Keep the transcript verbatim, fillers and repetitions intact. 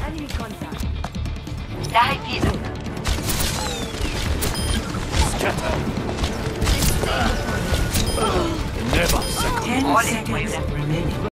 Enemy contact. Dahi vision. Never second. Ten All is seconds well. remaining.